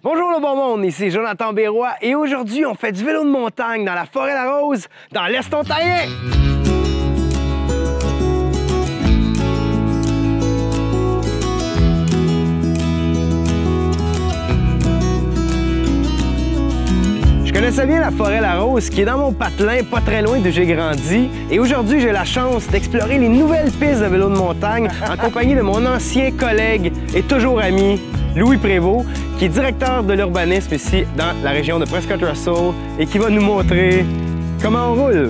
Bonjour le bon monde, ici Jonathan Bérois et aujourd'hui on fait du vélo de montagne dans la Forêt-la-Rose, dans l'Est ontarien. Je connaissais bien la Forêt-la-Rose qui est dans mon patelin, pas très loin d'où j'ai grandi. Et aujourd'hui, j'ai la chance d'explorer les nouvelles pistes de vélo de montagne en compagnie de mon ancien collègue et toujours ami, Louis Prévost, qui est directeur de l'urbanisme ici dans la région de Prescott-Russell et qui va nous montrer comment on roule.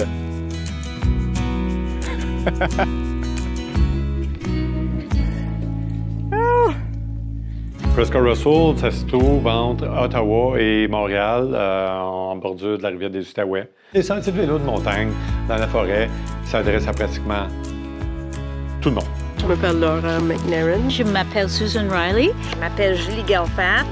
Prescott-Russell, ça se trouve entre Ottawa et Montréal, en bordure de la rivière des Outaouais. Les sentiers de vélo de montagne dans la forêt s'adressent à pratiquement tout le monde. Je m'appelle Laura McNairan. Je m'appelle Susan Riley. Je m'appelle Julie Galfand.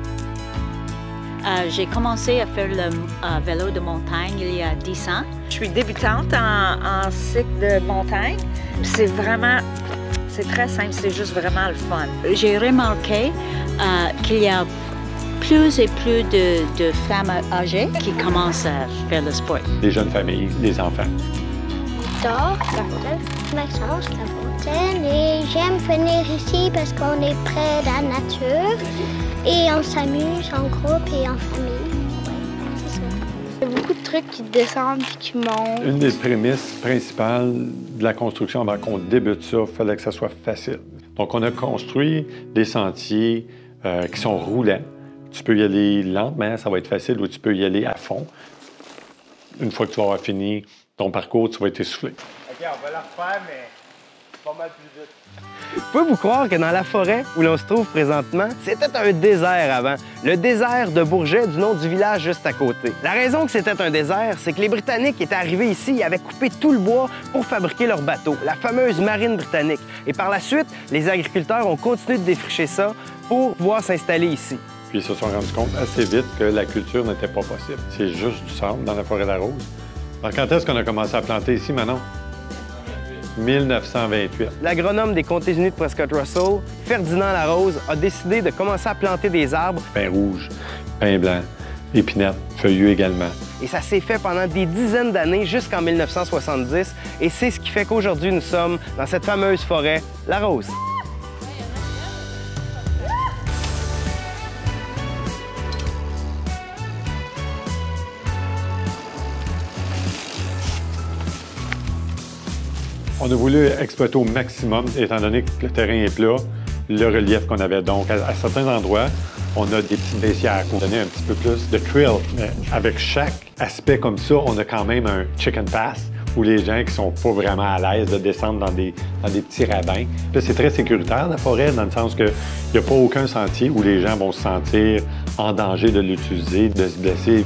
J'ai commencé à faire le vélo de montagne il y a 10 ans. Je suis débutante en cycle de montagne. C'est très simple, c'est juste vraiment le fun. J'ai remarqué qu'il y a plus et plus de femmes âgées qui commencent à faire le sport. Les jeunes familles, les enfants. J'adore Maxence, la fontaine, et j'aime venir ici parce qu'on est près de la nature et on s'amuse en groupe et en famille. Ouais, c'est ça. Il y a beaucoup de trucs qui descendent et qui montent. Une des prémices principales de la construction, avant qu'on débute ça, il fallait que ça soit facile. Donc, on a construit des sentiers qui sont roulants. Tu peux y aller lentement, ça va être facile, ou tu peux y aller à fond. Une fois que tu vas avoir fini ton parcours, tu vas être essoufflé. OK, on va la refaire, mais pas mal plus vite. Pouvez-vous croire que dans la forêt où l'on se trouve présentement, c'était un désert avant. Le désert de Bourget, du nom du village juste à côté. La raison que c'était un désert, c'est que les Britanniques étaient arrivés ici et avaient coupé tout le bois pour fabriquer leur bateau, la fameuse marine britannique. Et par la suite, les agriculteurs ont continué de défricher ça pour pouvoir s'installer ici. Puis ils se sont rendus compte assez vite que la culture n'était pas possible. C'est juste du sable dans la Forêt-la-Rose. Alors, quand est-ce qu'on a commencé à planter ici, Manon? 1928. L'agronome des Comtés unis de Prescott-Russell, Ferdinand Larose, a décidé de commencer à planter des arbres. Pin rouge, pin blanc, épinette, feuillus également. Et ça s'est fait pendant des dizaines d'années jusqu'en 1970. Et c'est ce qui fait qu'aujourd'hui, nous sommes dans cette fameuse forêt, la Rose. On a voulu exploiter au maximum, étant donné que le terrain est plat, le relief qu'on avait. Donc, à certains endroits, on a des petites baissières pour donner un petit peu plus de thrill. Mais avec chaque aspect comme ça, on a quand même un chicken pass où les gens qui sont pas vraiment à l'aise de descendre dans des petits ravins. Là, c'est très sécuritaire, la forêt, dans le sens qu'il n'y a pas aucun sentier où les gens vont se sentir en danger de l'utiliser, de se blesser.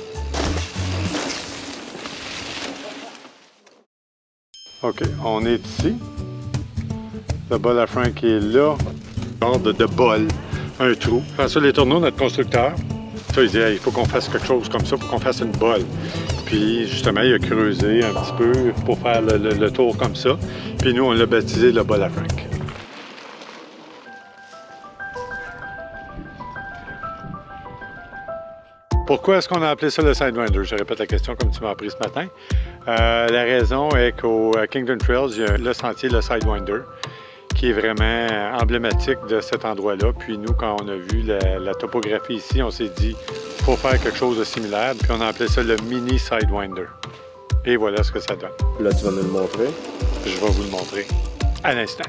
OK, on est ici. Le bol à frein qui est là. Genre de bol, un trou. Après ça, les tourneaux, notre constructeur, ça, il dit hey, il faut qu'on fasse quelque chose comme ça, il faut qu'on fasse une bolle. Puis, justement, il a creusé un petit peu pour faire le tour comme ça. Puis nous, on l'a baptisé le bol à frein. Pourquoi est-ce qu'on a appelé ça le Sidewinder? Je répète la question comme tu m'as appris ce matin. La raison est qu'au Kingdon Trails, il y a le sentier, le Sidewinder, qui est vraiment emblématique de cet endroit-là. Puis nous, quand on a vu la topographie ici, on s'est dit, il faut faire quelque chose de similaire. Puis on a appelé ça le mini Sidewinder. Et voilà ce que ça donne. Là, tu vas nous le montrer? Je vais vous le montrer à l'instant.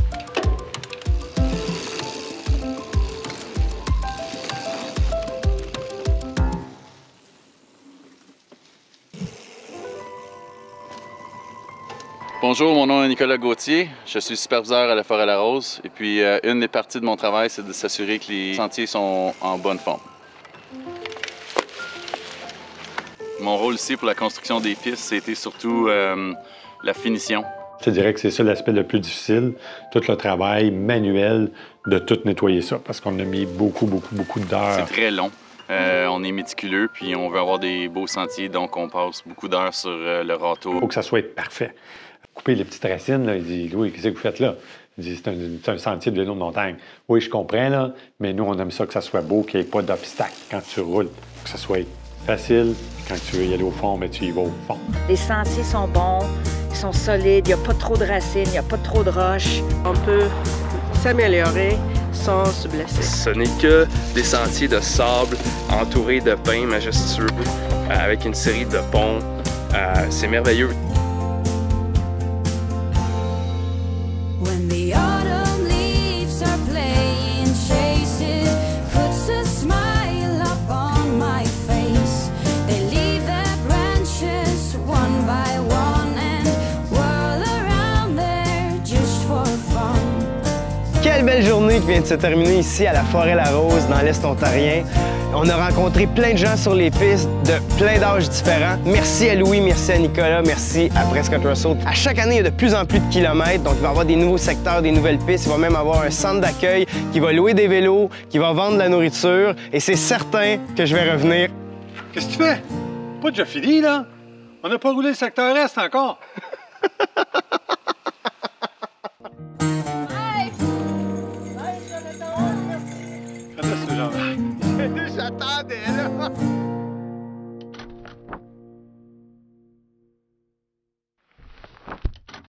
Bonjour, mon nom est Nicolas Gauthier. Je suis superviseur à la Forêt-la-Rose. Et puis, une des parties de mon travail, c'est de s'assurer que les sentiers sont en bonne forme. Mon rôle ici pour la construction des pistes, c'était surtout la finition. Je te dirais que c'est ça l'aspect le plus difficile, tout le travail manuel de tout nettoyer ça, parce qu'on a mis beaucoup d'heures. C'est très long. On est méticuleux, puis on veut avoir des beaux sentiers, donc on passe beaucoup d'heures sur le râteau. Il faut que ça soit parfait. Couper les petites racines, là, il dit « Louis, qu'est-ce que vous faites là? » Il dit, c'est un sentier de vélo de montagne. Oui, je comprends, là, mais nous, on aime ça que ça soit beau, qu'il n'y ait pas d'obstacle quand tu roules. Que ça soit facile. Quand tu veux y aller au fond, mais tu y vas au fond. Les sentiers sont bons, ils sont solides, il n'y a pas trop de racines, il n'y a pas trop de roches. On peut s'améliorer sans se blesser. Ce n'est que des sentiers de sable entourés de pins majestueux avec une série de ponts. C'est merveilleux. Quelle belle journée qui vient de se terminer ici à la Forêt-la-Rose, dans l'Est ontarien. On a rencontré plein de gens sur les pistes de plein d'âges différents. Merci à Louis, merci à Nicolas, merci à Prescott Russell. À chaque année, il y a de plus en plus de kilomètres, donc il va y avoir des nouveaux secteurs, des nouvelles pistes. Il va même avoir un centre d'accueil qui va louer des vélos, qui va vendre de la nourriture. Et c'est certain que je vais revenir. Qu'est-ce que tu fais? Pas déjà fini, là? On n'a pas roulé le secteur Est encore.